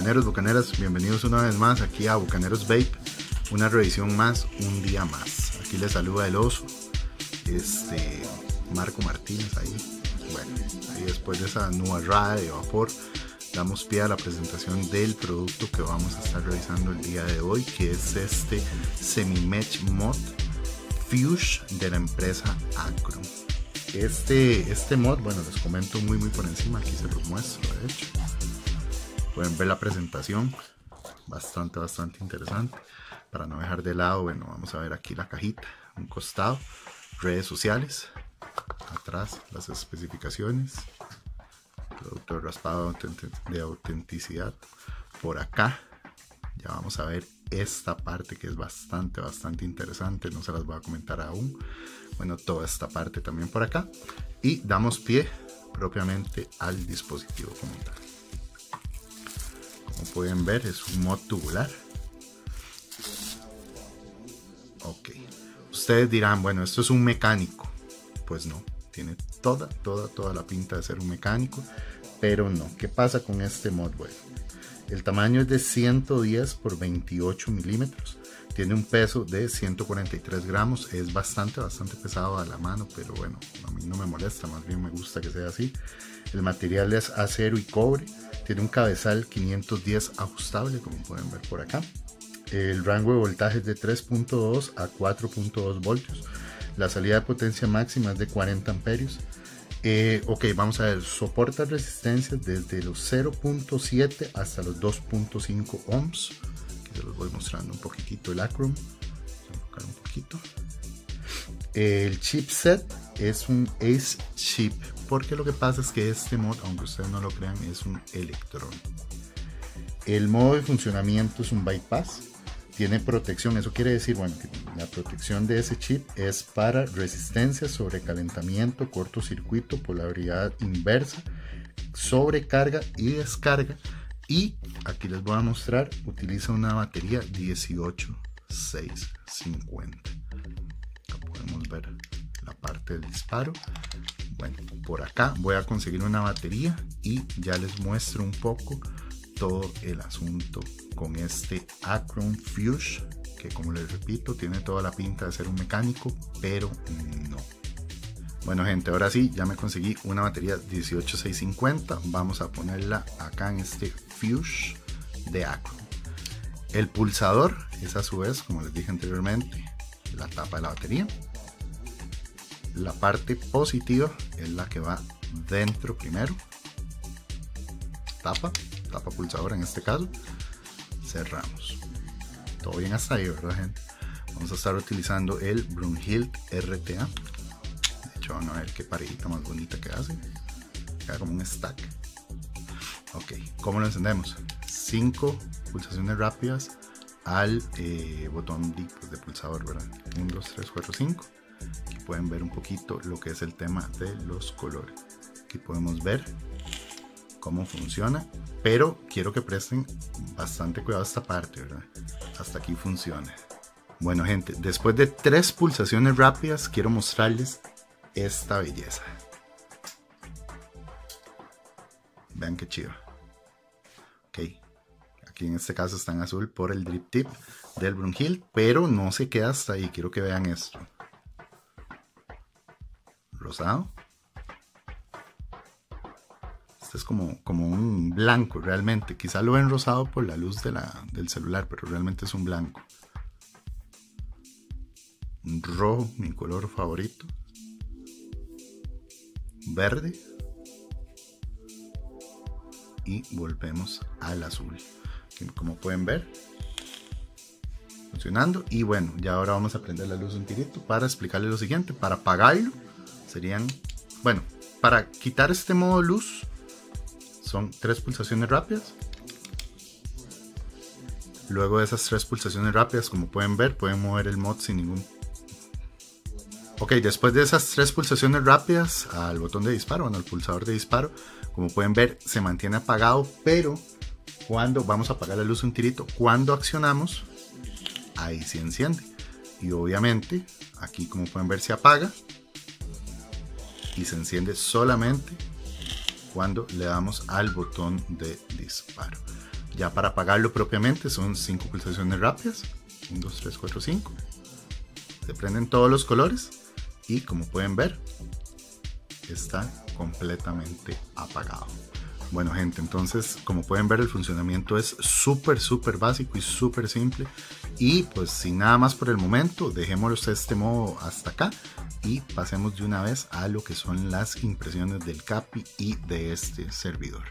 bucaneros, bucaneras, bienvenidos una vez más aquí a Bucaneros Vape, una revisión más, un día más. Aquí les saluda el oso, Marco Martínez ahí. Bueno, ahí después de esa nubarrada de vapor, damos pie a la presentación del producto que vamos a estar revisando el día de hoy, que es este Semi-Mesh Mod Fuze de la empresa Acron. Este mod, bueno, les comento muy por encima, aquí se los muestro, de hecho. Pueden ver la presentación, bastante interesante. Para no dejar de lado, bueno, vamos a ver aquí la cajita, un costado, redes sociales, atrás las especificaciones, producto de raspado de autenticidad. Por acá ya vamos a ver esta parte que es bastante interesante, no se las voy a comentar aún. Bueno, toda esta parte también por acá, y damos pie propiamente al dispositivo como tal. Como pueden ver, es un mod tubular. Ok, ustedes dirán, bueno, esto es un mecánico. Pues no, tiene toda la pinta de ser un mecánico, pero no. ¿Qué pasa con este mod? Bueno, el tamaño es de 110 por 28 milímetros. Tiene un peso de 143 gramos. Es bastante pesado a la mano, pero bueno, a mí no me molesta, más bien me gusta que sea así. El material es acero y cobre. Tiene un cabezal 510 ajustable, como pueden ver por acá. El rango de voltaje es de 3.2 a 4.2 voltios. La salida de potencia máxima es de 40 amperios. Ok, vamos a ver, soporta resistencias desde los 0.7 hasta los 2.5 ohms. Aquí se los voy mostrando un poquitito el Acron. Voy a enfocar un poquito. El chipset es un Ace chip, porque lo que pasa es que este mod, aunque ustedes no lo crean, es un Electron. El modo de funcionamiento es un bypass. Tiene protección, eso quiere decir, bueno, que la protección de ese chip es para resistencia, sobrecalentamiento, cortocircuito, polaridad inversa, sobrecarga y descarga. Y aquí les voy a mostrar, utiliza una batería 18650. Acá podemos ver la parte del disparo. Bueno, por acá voy a conseguir una batería y ya les muestro un poco todo el asunto con este Acron Fuze, que como les repito, tiene toda la pinta de ser un mecánico, pero no. Bueno gente, ahora sí, ya me conseguí una batería 18650. Vamos a ponerla acá en este Fuze de Acron. El pulsador es a su vez, como les dije anteriormente, la tapa de la batería. La parte positiva es la que va dentro primero. Tapa pulsador en este caso. Cerramos. Todo bien hasta ahí, ¿verdad, gente? Vamos a estar utilizando el Brunhild RTA. De hecho, van a ver qué parejita más bonita que hace. Queda como un stack. Ok, ¿cómo lo encendemos? 5 pulsaciones rápidas al botón de pulsador, ¿verdad? 1, 2, 3, 4, 5. Aquí pueden ver un poquito lo que es el tema de los colores. Aquí podemos ver cómo funciona, pero quiero que presten bastante cuidado a esta parte, ¿verdad? Hasta aquí funciona. Bueno gente, después de 3 pulsaciones rápidas quiero mostrarles esta belleza. Vean qué chido. Ok, aquí en este caso está en azul por el drip tip del Brunhild, pero no se queda hasta ahí. Quiero que vean esto. Rosado. Este es como un blanco realmente. Quizá lo ven rosado por la luz del celular, pero realmente es un blanco. Un rojo, mi color favorito. Verde. Y volvemos al azul. Como pueden ver, funcionando. Y bueno, ya ahora vamos a prender la luz un tirito para explicarles lo siguiente. Para apagarlo serían, bueno, para quitar este modo luz son 3 pulsaciones rápidas. Luego de esas 3 pulsaciones rápidas, como pueden ver, pueden mover el mod sin ningún... Ok, después de esas 3 pulsaciones rápidas al botón de disparo, bueno, al pulsador de disparo, como pueden ver, se mantiene apagado, pero cuando vamos a apagar la luz un tirito, cuando accionamos, ahí se enciende. Y obviamente, aquí como pueden ver, se apaga y se enciende solamente cuando le damos al botón de disparo. Ya para apagarlo propiamente son 5 pulsaciones rápidas. 1, 2, 3, 4, 5. Se prenden todos los colores y como pueden ver está completamente apagado. Bueno gente, entonces como pueden ver el funcionamiento es súper básico y súper simple. Y pues sin nada más por el momento, dejémoslo de este modo hasta acá y pasemos de una vez a lo que son las impresiones del Capi y de este servidor.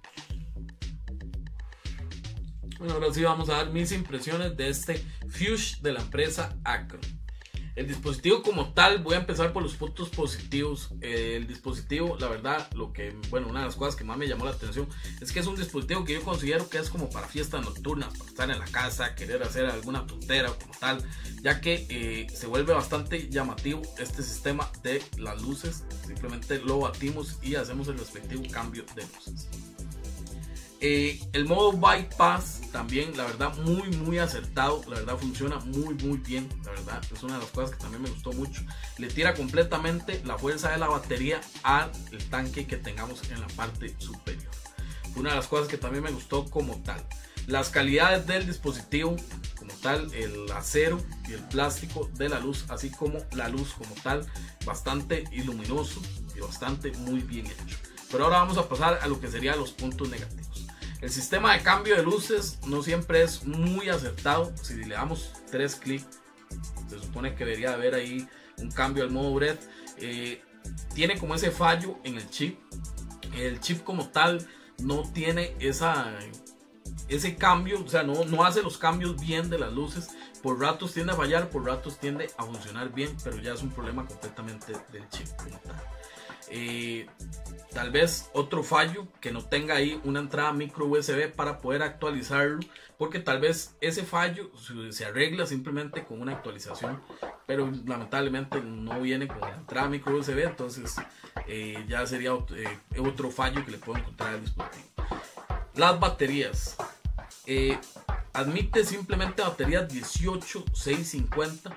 Bueno, ahora sí vamos a dar mis impresiones de este Fuchs de la empresa Acron. El dispositivo como tal, voy a empezar por los puntos positivos. El dispositivo, la verdad, una de las cosas que más me llamó la atención es que es un dispositivo que yo considero que es como para fiestas nocturnas, para estar en la casa, querer hacer alguna tontera como tal, ya que se vuelve bastante llamativo este sistema de las luces. Simplemente lo batimos y hacemos el respectivo cambio de luces. El modo bypass también, la verdad, muy acertado. La verdad funciona muy bien. La verdad es una de las cosas que también me gustó mucho. Le tira completamente la fuerza de la batería al tanque que tengamos en la parte superior. Fue una de las cosas que también me gustó como tal. Las calidades del dispositivo como tal, el acero y el plástico de la luz, así como la luz como tal, bastante luminoso y bastante muy bien hecho. Pero ahora vamos a pasar a lo que serían los puntos negativos. El sistema de cambio de luces no siempre es muy acertado. Si le damos 3 clics, se supone que debería haber ahí un cambio al modo bread. Tiene como ese fallo en el chip. El chip como tal no tiene ese cambio, o sea, no hace los cambios bien de las luces. Por ratos tiende a fallar, por ratos tiende a funcionar bien, pero ya es un problema completamente del chip como tal. Tal vez otro fallo, que no tenga ahí una entrada micro USB para poder actualizarlo, porque tal vez ese fallo se arregla simplemente con una actualización, pero lamentablemente no viene con la entrada micro USB, entonces ya sería otro fallo que le puedo encontrar al dispositivo. Las baterías, admite simplemente baterías 18650.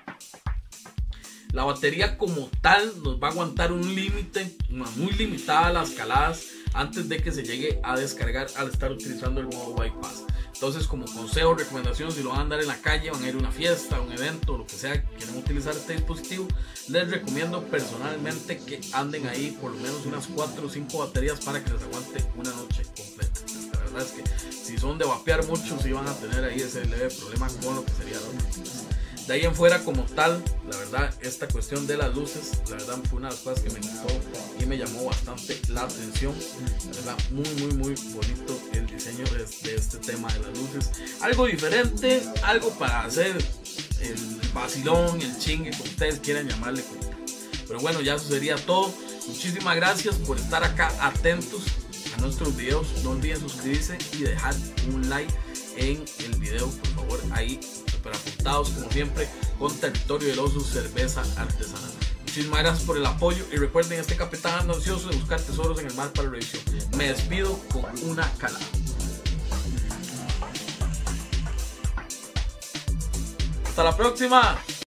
La batería como tal nos va a aguantar un límite, muy limitada a las caladas antes de que se llegue a descargar al estar utilizando el modo bypass. Entonces, como consejo, recomendación, si lo van a andar en la calle, van a ir a una fiesta, a un evento, lo que sea, quieren utilizar este dispositivo, les recomiendo personalmente que anden ahí por lo menos unas 4 o 5 baterías para que les aguante una noche completa. La verdad es que si son de vapear mucho, sí van a tener ahí ese leve problema con lo que sería la batería. De ahí en fuera como tal, la verdad, esta cuestión de las luces, la verdad fue una de las cosas que me gustó y me llamó bastante la atención. La verdad, muy bonito el diseño de este tema de las luces. Algo diferente, algo para hacer el vacilón, el chingue, como ustedes quieran llamarle. Pero bueno, ya eso sería todo. Muchísimas gracias por estar acá atentos a nuestros videos. No olviden suscribirse y dejar un like en el video, por favor. Ahí apuntados como siempre con Territorio del Oso, cerveza artesanal. Muchísimas gracias por el apoyo y recuerden, este capitán anda ansioso de buscar tesoros en el mar para revisión. Me despido con una calada. Hasta la próxima.